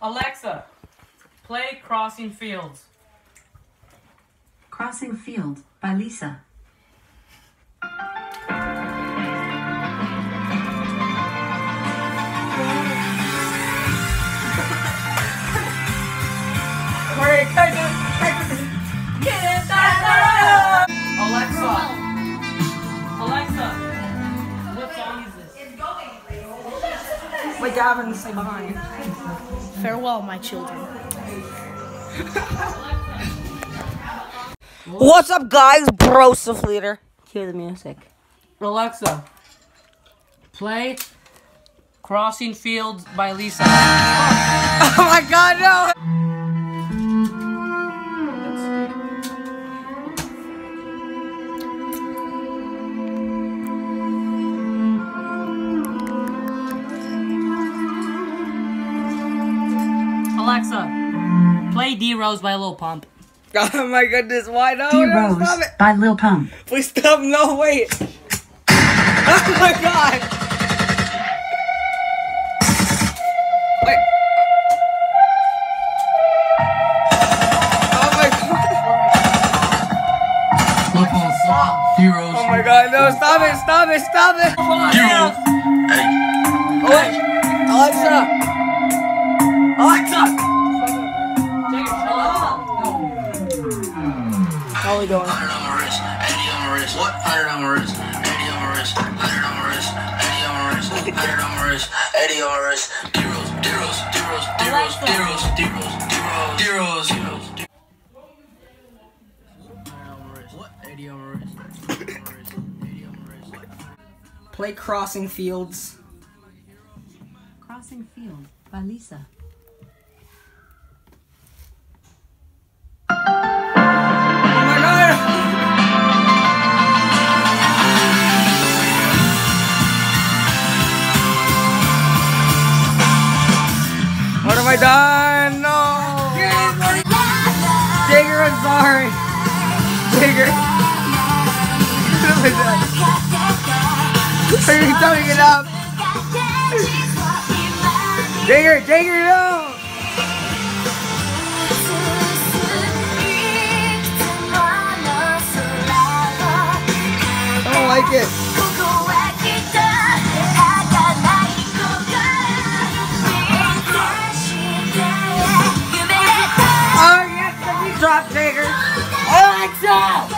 Alexa, play Crossing Fields. Crossing Field by Lisa. Alexa, what song is this? Wait, Gavin, say behind. Farewell, my children. What's up, guys? Broseph Leader. Cue the music. Alexa, play Crossing Fields by Lisa. Oh my god, no! Alexa, play D-Rose by Lil Pump. Oh my goodness, why no? D No, Rose stop it! by Lil Pump. Please stop, no, wait! Oh my god! Wait. Oh my god! Heroes. Oh my god, no, stop it, stop it, stop it! Heroes. Hey. Alexa! Alexa! How are we doing? 100 on my wrist, 80 on my wrist. What? 100 on my wrist, 80 on my wrist, 100 on my wrist, 80 on my wrist, 100 on my wrist, 80 on my wrist. D-Rose, D-Rose, D-Rose, D-Rose, D-Rose, D-Rose, D-Rose, D-Rose. What? 80 on my wrist, 80 on my wrist, 80 on my wrist. Play Crossing Fields. Crossing Field by Lisa. What have I done? No! Jigger, I'm sorry. Jigger. What have I done? Are you throwing it up? Jigger, Jigger, no! I don't like it. Drop Jigger! Alexa!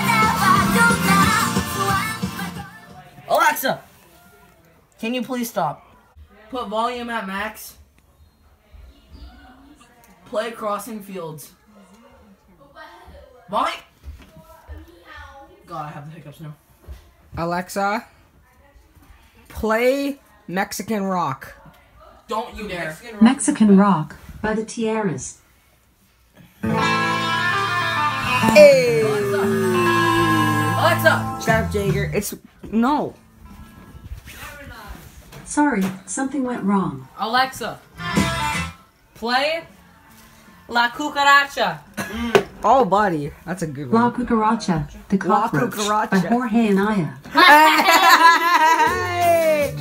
Alexa! Can you please stop? Put volume at max. Play Crossing Fields. Volume! God, I have the hiccups now. Alexa, play Mexican rock. Don't you dare. Mexican Rock by the Tiaras. Hey! Alexa! Shut up, Jagger. It's... No. Sorry, something went wrong. Alexa, play La Cucaracha. Oh, buddy. That's a good one. La Cucaracha, the La Cockroach Cucaracha. by Jorge and Aya. Hey!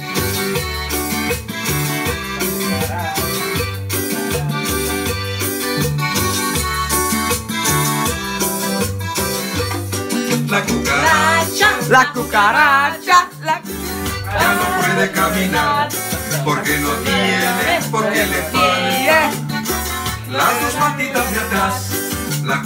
La cucaracha La cucaracha. La... ya no puede caminar porque no tiene, porque le faltan las dos patitas de atrás. La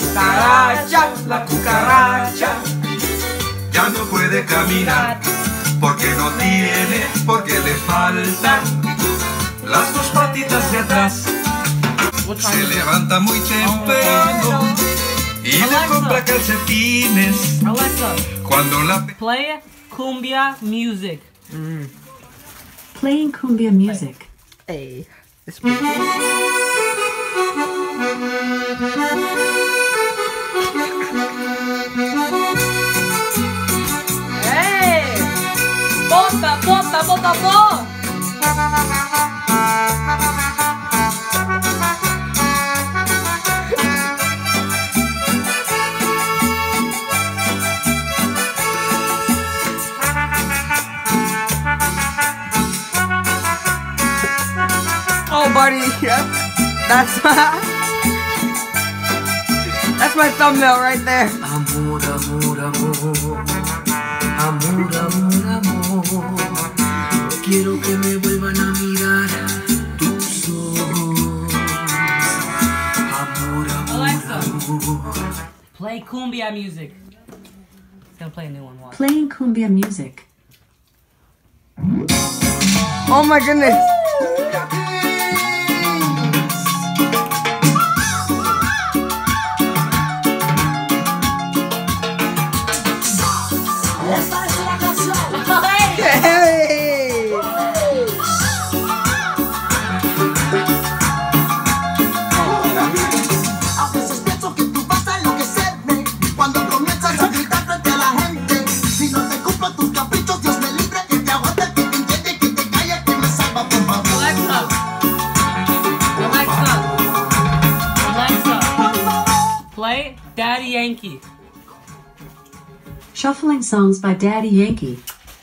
cucaracha ya no puede caminar porque no tiene, porque le faltan las dos patitas de atrás. Se levanta muy temprano y le compra calcetines. Alexa, Cuando la play Cumbia Music. Playing cumbia music. Hey. This Hey! Bota, bota, bota, bota! Oh, buddy. Yeah. That's my thumbnail right there. Amor, amor, amor. Amor, amor, amor. Quiero que me vuelvan a mirar tus ojos. Amor, amor, Alexa, amor. play cumbia music. It's gonna play a new one. Watch. Playing cumbia music. Oh my goodness. Hey. A veces pienso que tú vas a enloquecerme cuando comienzas a gritar frente a la gente. Si no te cumplo tus caprichos, Dios me libre, que te aguante, que te entiende, que te calle, que me salva, por favor. Alexa, Alexa, Alexa, play Daddy Yankee. Shuffling songs by Daddy Yankee.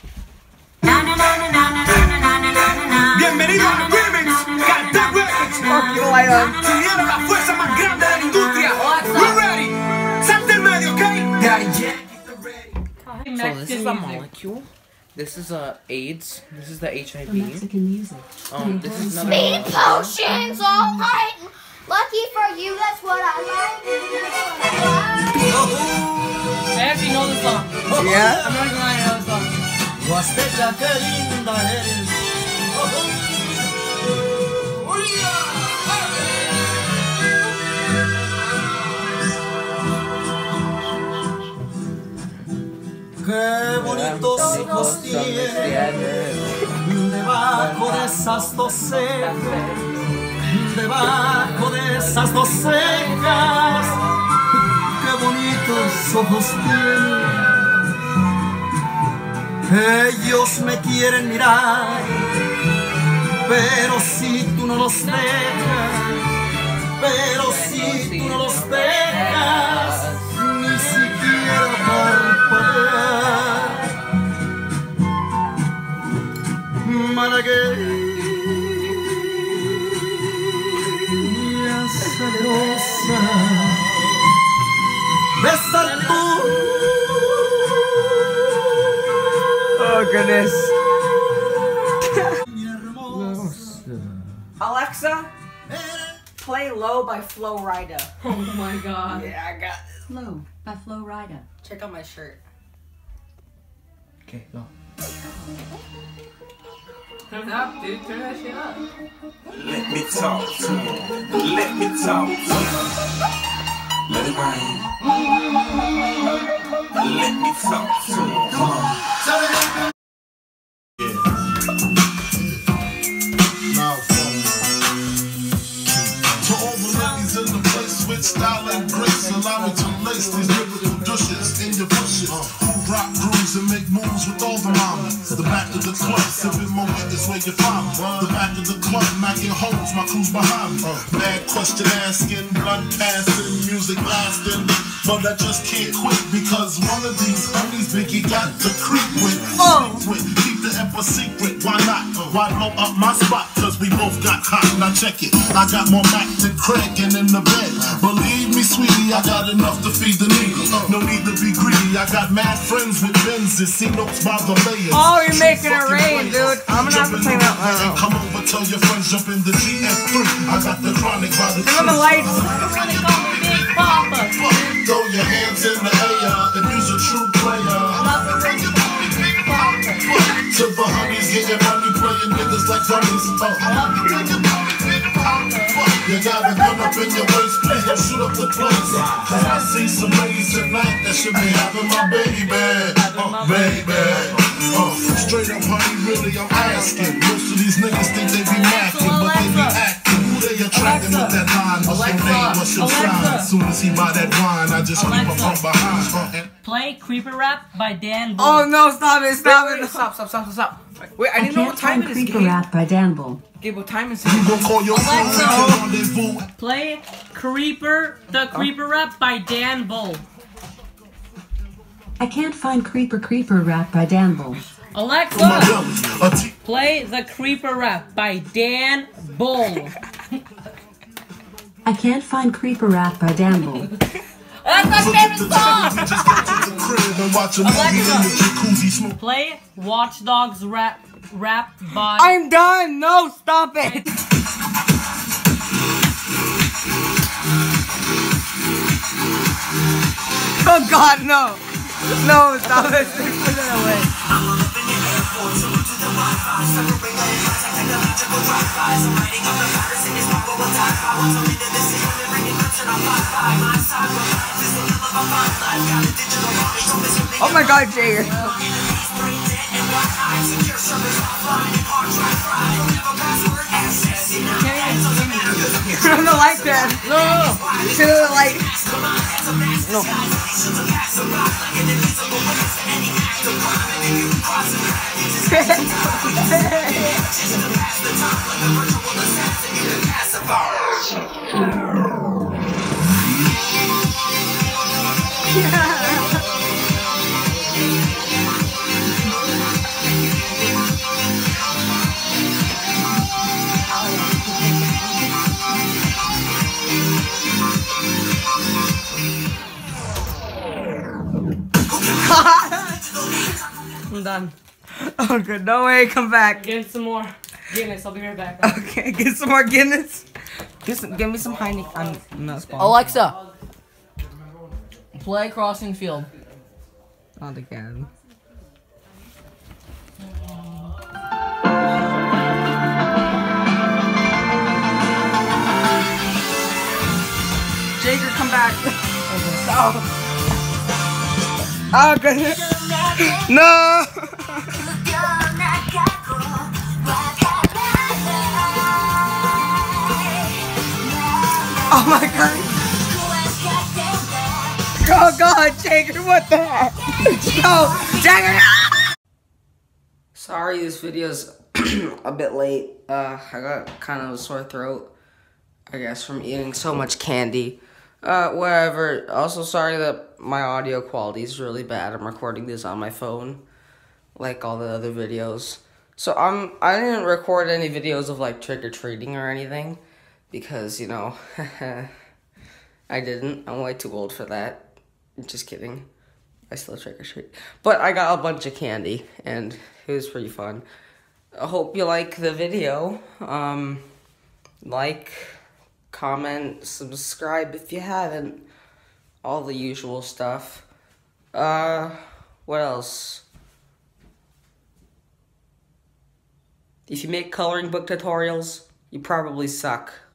Bienvenido al remix, Cartel Records. Fucking light on. Siguiendo la fuerza más grande de la industria. We're ready. Salte el medio, ¿ok? Daddy Yankee, ready. So this is the molecule. This is AIDS. This is the The HIV. Mexican music. This is another Speed molecule. potions, alright. Lucky for you, that's what I like. I actually know the song. Yeah. I'm not gonna lie, I know the song. Huasteca, qué linda eres. Qué bonitos ojos tienes debajo de esas dos cejas, debajo de esas dos cejas. Qué bonitos ojos tienes. Ellos me quieren mirar, pero si tú no los dejas, pero si tú no los dejas, ni siquiera parpadear. Malagueña salerosa, besar tú. Oh goodness. Alexa, play Low by Flo Rida. Oh my god. Yeah, I got this. Flow by Flo Rida. Check out my shirt. Okay, go. Turn it up, dude. Turn that shit up. Let me talk to you. Let me talk to you. Let it rain. Let me talk to you. Come on. To all the ladies in the place with style and grace, allow me to lace these lyrical douches in your bushes. Who rock grooves and make moves with all the mamas. The back of the club, sipping more is where you find me. The back of the club, knocking holes, my crew's behind me. Bad question asking, blunt passing, music lasting. But I just can't quit because one of these homies Biggie got to creep with. Keep the emperor secret, why not? Why blow up my spot? Cause we both got hot. Now check it, I got more Mac than Craig and in the bed. Believe me, sweetie, I got enough to feed the needy. No need to be greedy, I got mad friends with Benzes, see notes by the layers. Oh, you're making it rain, dude. I'm gonna have to play that one. Come over, tell your friends, jump in the GS3. I got the chronic by the Turn on the lights. Everybody call me Big Papa. Throw your hands in the air if you's a true player. To the honeys, getting money, playing niggas like dummies. You got a gun up in your waist, please don't shoot up the place. Cause I see some ladies tonight that should be having my baby. Baby. Straight up, honey, really, I'm asking. Most of these niggas think they be macking, but they be acting. Who they attracting with that line? What's your name? What's your sign? As soon as he buy that wine, I just creep up from behind. Play Creeper Rap by Dan Bull. Oh no, stop it, stop Wait, it. stop. Wait, I I didn't know can't what time find it is, Creeper Gabe. Rap by Dan Bull. Gabe, what time is it? You gon' call your friends and rendezvous. Play The Creeper Rap by Dan Bull. I can't find Creeper Rap by Dan Bull. Alexa, play The Creeper Rap by Dan Bull. I Can't Find Creeper rap by Danble. That's my favorite song! We just got to the crib and watch a movie in the jacuzzi smoke. Play Watch Dogs rap by... I'm done! No, stop it! Oh God, no! No, stop it! Put it away. Oh my God, Jager. Turn on the light, man. No. Turn on the light. No. I'm done. Oh, good. No way. Come back. Give some more Guinness. I'll be right back. Okay, get some more Guinness. Give me some Heineken. I'm not sponsored. Alexa, play Crossing Field. Not again. Jager, come back. Oh, goodness. No. Oh my God. Oh God, Jager, what the heck? No, Jager. Sorry, this video's a bit late. I got kind of a sore throat, I guess, from eating so much candy. Whatever. Also, sorry that my audio quality is really bad. I'm recording this on my phone, like all the other videos. So I didn't record any videos of like trick-or-treating or anything, because, you know, I didn't. I'm way too old for that. Just kidding. I still trick-or-treat. But I got a bunch of candy, and it was pretty fun. I hope you like the video. Like, comment, subscribe if you haven't. All the usual stuff. What else? If you make coloring book tutorials, you probably suck.